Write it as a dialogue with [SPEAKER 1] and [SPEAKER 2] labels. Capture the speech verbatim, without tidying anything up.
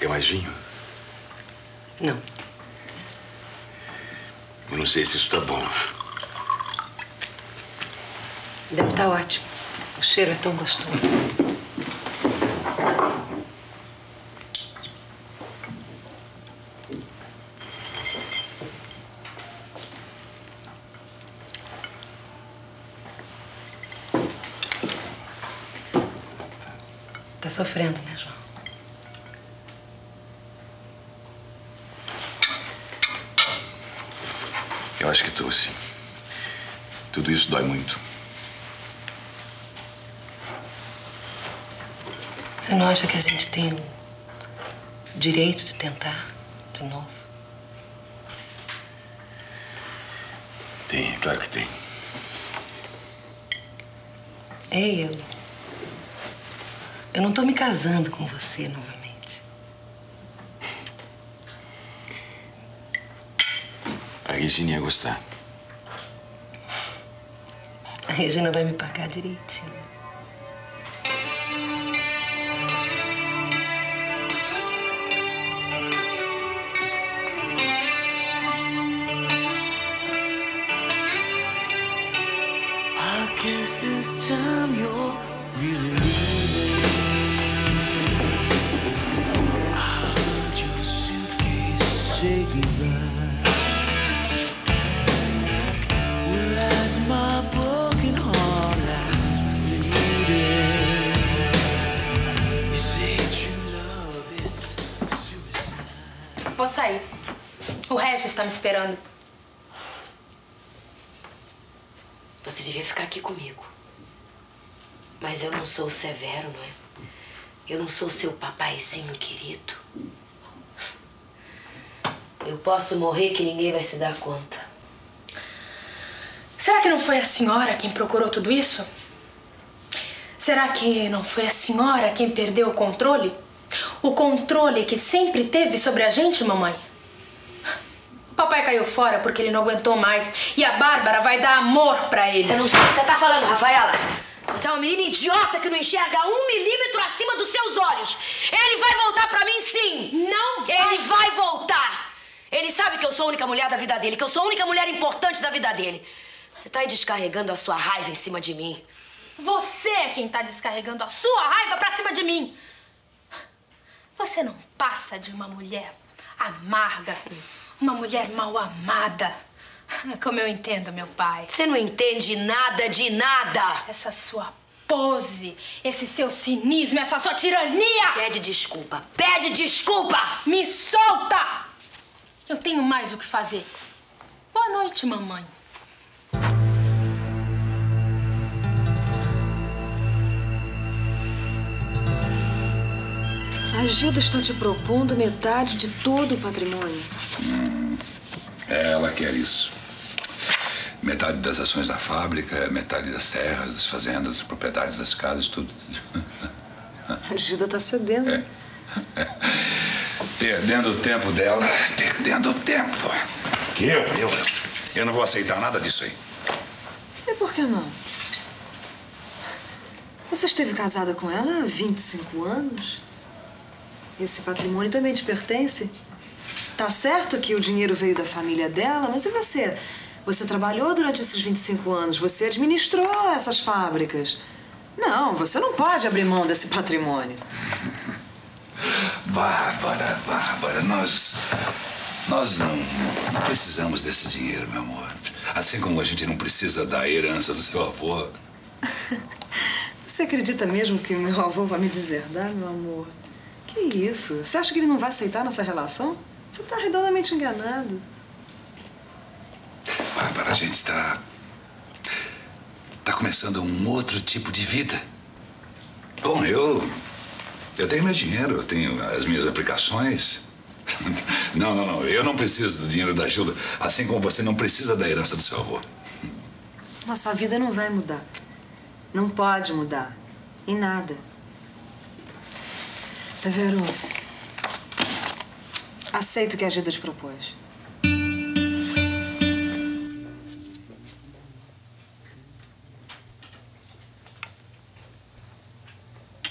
[SPEAKER 1] quer mais vinho?
[SPEAKER 2] Não.
[SPEAKER 1] Eu não sei se isso tá bom.
[SPEAKER 2] Deve estar ótimo. O cheiro é tão gostoso. Tá sofrendo, né, João?
[SPEAKER 1] Eu acho que tô, sim. Tudo isso dói muito.
[SPEAKER 2] Você não acha que a gente tem o direito de tentar de novo?
[SPEAKER 1] Tem, claro que tem.
[SPEAKER 2] Ei, eu... Eu não tô me casando com você novamente.
[SPEAKER 1] A Regina ia gostar.
[SPEAKER 2] A Regina vai me pagar direitinho.
[SPEAKER 3] I guess this time you're really leaving. I heard your suitcase say goodbye. Well, as my broken heart lies bleeding, you say true love, it's suicide.
[SPEAKER 4] Vou sair. O Regis está me esperando.
[SPEAKER 5] Você devia ficar aqui comigo. Mas eu não sou o Severo, não é? Eu não sou seu papaizinho querido. Eu posso morrer que ninguém vai se dar conta.
[SPEAKER 4] Será que não foi a senhora quem procurou tudo isso? Será que não foi a senhora quem perdeu o controle? O controle que sempre teve sobre a gente, mamãe? O papai caiu fora porque ele não aguentou mais. E a Bárbara vai dar amor pra ele.
[SPEAKER 5] Você não sabe o que você tá falando, Rafaela. Você é uma menina idiota que não enxerga um milímetro acima dos seus olhos. Ele vai voltar pra mim, sim.
[SPEAKER 4] Não vai.
[SPEAKER 5] Ele vai voltar. Ele sabe que eu sou a única mulher da vida dele, que eu sou a única mulher importante da vida dele. Você tá aí descarregando a sua raiva em cima de mim.
[SPEAKER 4] Você é quem tá descarregando a sua raiva pra cima de mim. Você não passa de uma mulher amarga, uma mulher mal amada. Como eu entendo, meu pai.
[SPEAKER 5] Você não entende nada de nada.
[SPEAKER 4] Essa sua pose, esse seu cinismo, essa sua tirania.
[SPEAKER 5] Pede desculpa. Pede desculpa.
[SPEAKER 4] Me solta! Eu tenho mais o que fazer. Boa noite, mamãe.
[SPEAKER 6] A Gilda está te propondo metade de todo o patrimônio.
[SPEAKER 7] Hum, ela quer isso. Metade das ações da fábrica, metade das terras, das fazendas, das propriedades das casas, tudo.
[SPEAKER 6] A Gilda está cedendo.
[SPEAKER 7] É. É. Perdendo o tempo dela, perdendo o tempo. Que eu, eu, eu não vou aceitar nada disso aí.
[SPEAKER 6] E por que não? Você esteve casada com ela há vinte e cinco anos? Esse patrimônio também te pertence? Tá certo que o dinheiro veio da família dela, mas e você? Você trabalhou durante esses vinte e cinco anos, você administrou essas fábricas. Não, você não pode abrir mão desse patrimônio.
[SPEAKER 7] Bárbara, Bárbara, nós... Nós não, não precisamos desse dinheiro, meu amor. Assim como a gente não precisa da herança do seu avô.
[SPEAKER 6] Você acredita mesmo que o meu avô vai me deserdar, meu amor? Que isso? Você acha que ele não vai aceitar nossa relação? Você está redondamente enganado.
[SPEAKER 7] Bárbara, a gente está... Está começando um outro tipo de vida. Bom, eu... Eu tenho meu dinheiro, eu tenho as minhas aplicações. Não, não, não. Eu não preciso do dinheiro da Gilda, assim como você não precisa da herança do seu avô.
[SPEAKER 6] Nossa vida não vai mudar. Não pode mudar. Em nada. Severo, aceito o que a Gilda te propôs.